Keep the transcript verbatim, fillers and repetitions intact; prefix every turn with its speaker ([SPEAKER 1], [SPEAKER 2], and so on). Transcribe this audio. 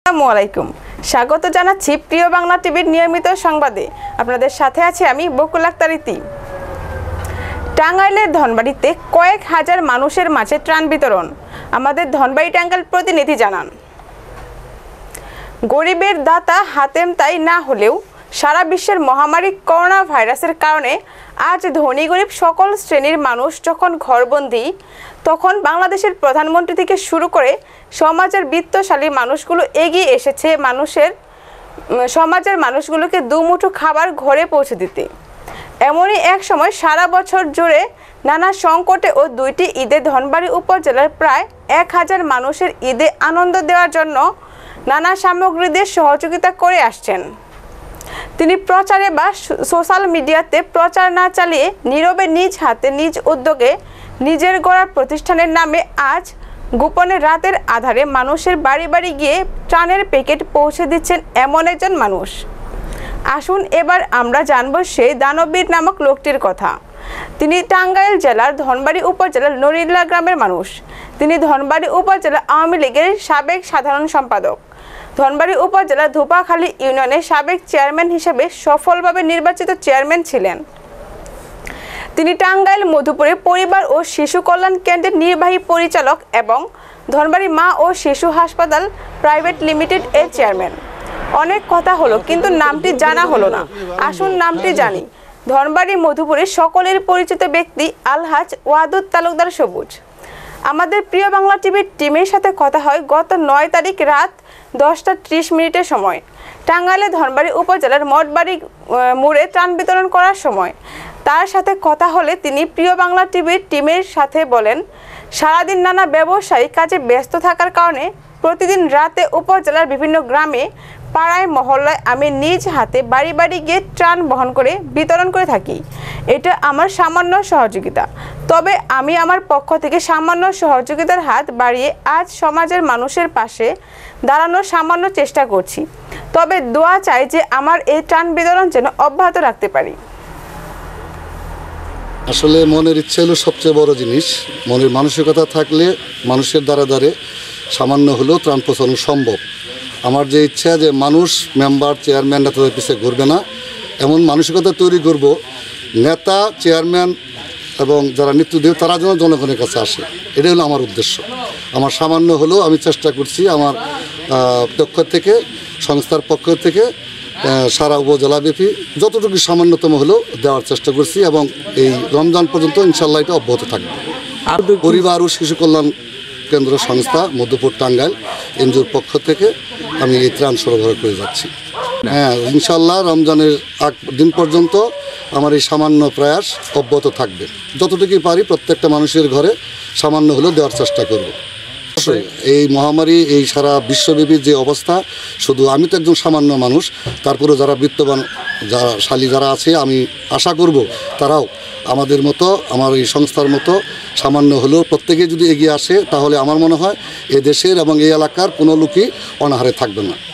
[SPEAKER 1] আসসালামু আলাইকুম, স্বাগত জানাচ্ছি প্রিয় বাংলা টিভির নিয়মিত সংবাদে। আপনাদের সাথে আছি আমি বকুল আক্তার ইতি। টাঙ্গাইলের ধনবাড়িতে কয়েক হাজার মানুষের মাঝে ত্রাণ বিতরণ। আমাদের ধনবাড়ি টাঙ্গাইল প্রতিনিধি জানান, গরিবের দাতা হাতেম তাই না হলেও সারা বিশ্বের মহামারী করোনা ভাইরাসের কারণে আজ ধনী গরিব সকল শ্রেণীর মানুষ যখন ঘরবন্দি, তখন বাংলাদেশের প্রধানমন্ত্রী থেকে শুরু করে সমাজের বিত্তশালী মানুষগুলো এগিয়ে এসেছে মানুষের সমাজের মানুষগুলোকে দুমুঠো খাবার ঘরে পৌঁছে দিতে। এমনই এক সময় সারা বছর জুড়ে নানা সংকটে ও দুইটি ঈদে ধনবাড়ি উপজেলার প্রায় এক হাজার মানুষের ঈদে আনন্দ দেওয়ার জন্য নানা সামগ্রী দিয়ে সহযোগিতা করে আসছেন। তিনি প্রচারে বা সোশ্যাল মিডিয়াতে প্রচার না চালিয়ে নীরবে নিজ হাতে নিজ উদ্যোগে নিজের গড়া প্রতিষ্ঠানের নামে আজ গোপনে রাতের আধারে মানুষের বাড়ি বাড়ি গিয়ে ত্রাণের প্যাকেট পৌঁছে দিচ্ছেন এমন একজন মানুষ। আসুন এবার আমরা জানব সেই দানবীর নামক লোকটির কথা। তিনি টাঙ্গাইল জেলার ধনবাড়ি উপজেলার নরিল্লা গ্রামের মানুষ। তিনি ধনবাড়ি উপজেলা আওয়ামী লীগের সাবেক সাধারণ সম্পাদক, ধনবাড়ি উপজেলা ধোপাখালী ইউনিয়নের সাবেক চেয়ারম্যান হিসেবে সফলভাবে নির্বাচিত চেয়ারম্যান ছিলেন। তিনি টাঙ্গাইল মধুপুরে পরিবার ও শিশু কল্যাণ কেন্দ্রের নির্বাহী পরিচালক এবং ধনবাড়ি মা ও শিশু হাসপাতাল প্রাইভেট লিমিটেড এর চেয়ারম্যান। অনেক কথা হলো কিন্তু নামটি জানা হলো না। আসুন নামটি জানি। ধনবাড়ি মধুপুরে সকলের পরিচিত ব্যক্তি আলহাজ ওয়াদুদ তালুকদার সবুজ। আমাদের প্রিয় বাংলা টিভির টিমের সাথে কথা হয় গত নয় তারিখ রাত দশটা ত্রিশ মিনিটের সময় টাঙ্গাইলে ধনবাড়ি উপজেলার মঠবাড়ি মোড়ে ত্রাণ বিতরণ করার সময়। তার সাথে কথা হলে তিনি প্রিয় বাংলা টিভির টিমের সাথে বলেন, সারাদিন নানা ব্যবসায়ী কাজে ব্যস্ত থাকার কারণে প্রতিদিন রাতে উপজেলার বিভিন্ন গ্রামে পাড়ায় মহল্লায় আমি নিজ হাতে বাড়ি বাড়ি গিয়ে ত্রাণ বহন করে বিতরণ করে থাকি। এটা আমার সামান্য সহযোগিতা, তবে আমি আমার পক্ষ থেকে সামান্য সহযোগিতার হাত বাড়িয়ে আজ সমাজের মানুষের পাশে দাঁড়ানোর সামান্য চেষ্টা করছি। তবে দোয়া চাই যে আমার এই ত্রাণ বিতরণ যেন অব্যাহত রাখতে পারি।
[SPEAKER 2] আসলে মনের ইচ্ছা হলো সবচেয়ে বড় জিনিস। মনের মানসিকতা থাকলে মানুষের দ্বারা দ্বারে সামান্য হলেও ত্রাণ পৌঁছানো সম্ভব। আমার যে ইচ্ছা যে মানুষ মেম্বার চেয়ারম্যান নেতাদের পিছিয়ে ঘুরবে না, এমন মানসিকতা তৈরি করব নেতা চেয়ারম্যান এবং যারা নেতৃত্ব তারা যেন জনগণের কাছে আসে। এটাই হলো আমার উদ্দেশ্য। আমার সামান্য হলেও আমি চেষ্টা করছি আমার পক্ষ থেকে, সংস্থার পক্ষ থেকে সারা উপজেলাব্যাপী যতটুকু সামান্যতম হলেও দেওয়ার চেষ্টা করছি এবং এই রমজান পর্যন্ত ইনশাল্লাহ এটা অব্যাহত থাকবে। পরিবার ও শিশু কল্যাণ কেন্দ্র সংস্থা মধ্যপুর টাঙ্গাইল এনজিওর পক্ষ থেকে আমি এই ত্রাণ সরবরাহ করে যাচ্ছি। হ্যাঁ, ইনশাল্লাহ রমজানের আগ দিন পর্যন্ত আমার এই সামান্য প্রয়াস অব্যাহত থাকবে। যতটুকুই পারি প্রত্যেকটা মানুষের ঘরে সামান্য হলেও দেওয়ার চেষ্টা করব। এই মহামারী, এই সারা বিশ্বব্যাপী যে অবস্থা, শুধু আমি তো একজন সামান্য মানুষ, তারপরেও যারা বিত্তবান যারা শালী যারা আছে, আমি আশা করব তারাও আমাদের মতো, আমার এই সংস্থার মতো সামান্য হলেও প্রত্যেকে যদি এগিয়ে আসে, তাহলে আমার মনে হয় এ দেশের এবং এই এলাকার কোনো লোকই অনাহারে থাকবে না।